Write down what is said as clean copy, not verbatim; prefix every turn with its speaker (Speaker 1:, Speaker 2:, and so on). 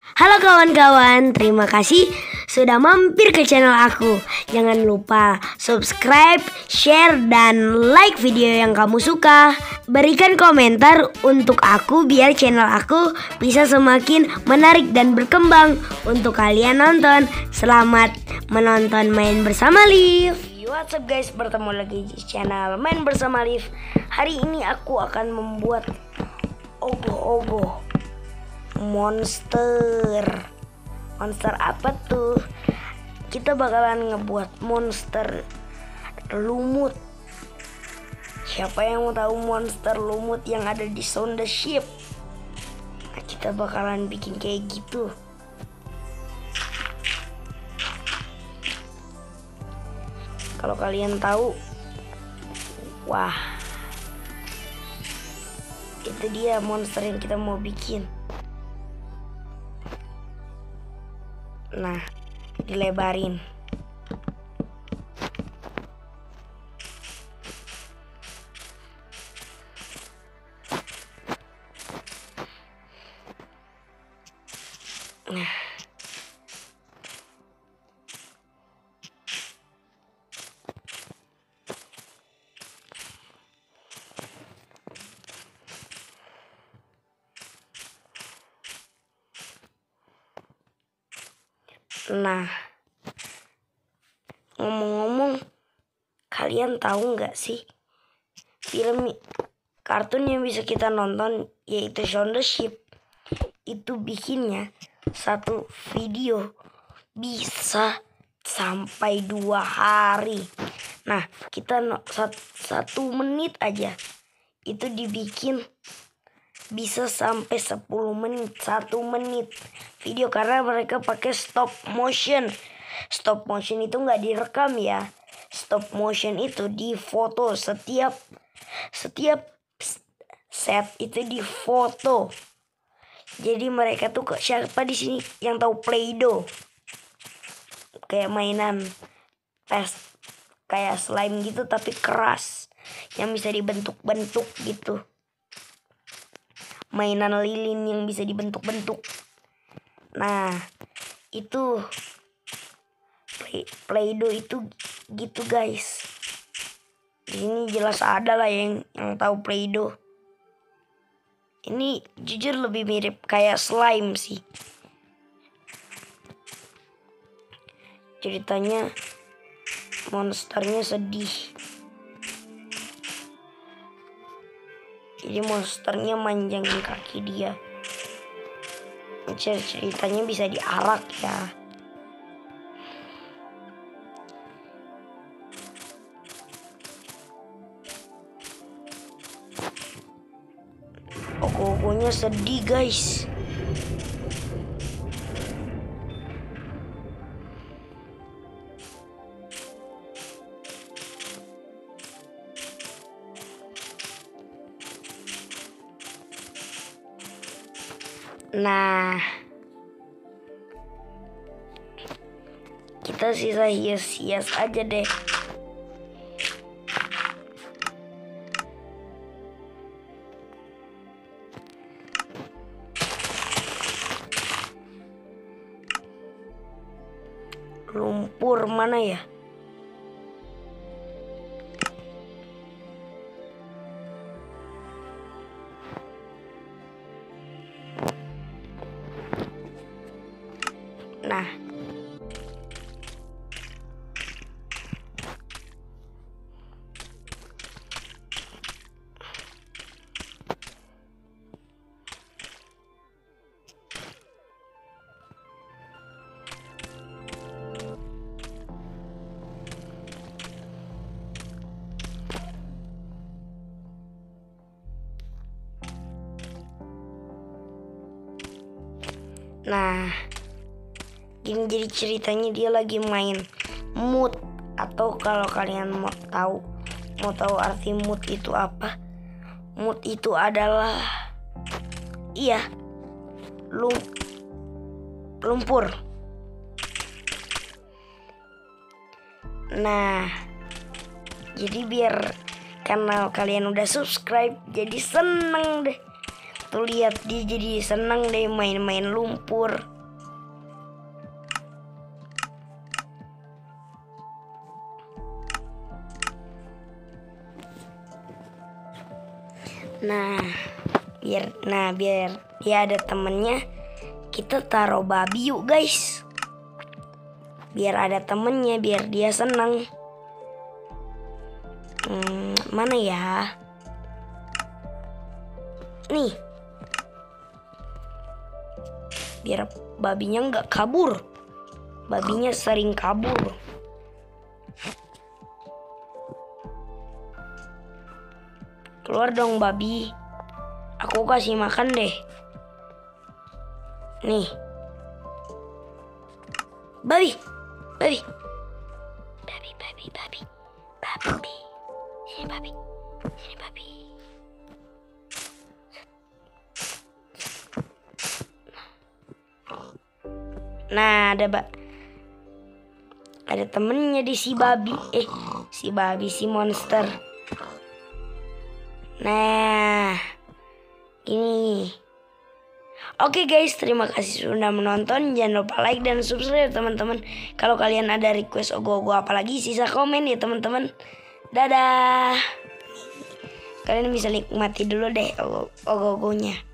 Speaker 1: Halo kawan-kawan, terima kasih sudah mampir ke channel aku. Jangan lupa subscribe, share, dan like video yang kamu suka. Berikan komentar untuk aku biar channel aku bisa semakin menarik dan berkembang. Untuk kalian nonton, selamat menonton Main Bersama Liv. What's up guys, bertemu lagi di channel Main Bersama Liv. Hari ini aku akan membuat ogoh-ogoh monster apa tuh? Kita bakalan ngebuat monster lumut. Siapa yang mau tahu monster lumut yang ada di Sound the Ship? Nah, kita bakalan bikin kayak gitu. Kalau kalian tahu, wah, itu dia monster yang kita mau bikin. Nah, dilebarin. Nah, ngomong-ngomong, kalian tahu nggak sih film kartun yang bisa kita nonton yaitu Sound the Ship itu bikinnya satu video bisa sampai 2 hari. Nah, kita 1 menit aja itu dibikin bisa sampai 10 menit, 1 menit video, karena mereka pakai stop motion. Stop motion itu nggak direkam ya. Stop motion itu di foto, setiap set itu di foto. Jadi mereka tuh, siapa di sini yang tahu Play-Doh? Kayak mainan kayak slime gitu tapi keras, yang bisa dibentuk-bentuk gitu. Mainan lilin yang bisa dibentuk-bentuk. Nah, itu Play-Doh itu gitu guys. Di sini jelas ada lah yang tahu Play-Doh. Ini jujur lebih mirip kayak slime sih. Ceritanya monsternya sedih. Jadi monsternya manjangin kaki dia. Ceritanya bisa diarak ya. Ogoh-ogohnya sedih guys. Nah, kita sisa hias-hias aja deh. Lumpur mana ya? Nah, gini jadi ceritanya dia lagi main mood. Atau kalau kalian mau tahu arti mood itu apa? Mood itu adalah lumpur. Nah, jadi biar karena kalian udah subscribe, jadi seneng deh. Tuh lihat, dia jadi seneng deh main-main lumpur. Biar dia ada temennya, kita taruh babi yuk guys. Biar ada temennya, biar dia senang. Mana ya? Nih. Biar babinya nggak kabur. Babinya sering kabur. Keluar dong babi. Aku kasih makan deh. Nih. Babi. Babi. Sini babi. Nah, ada temennya di si babi. Si monster. Nah, ini. Oke guys, terima kasih sudah menonton. Jangan lupa like dan subscribe teman-teman. Kalau kalian ada request ogo-ogo apalagi, sisa komen ya teman-teman. Dadah. Kalian bisa nikmati dulu deh ogo-ogonya.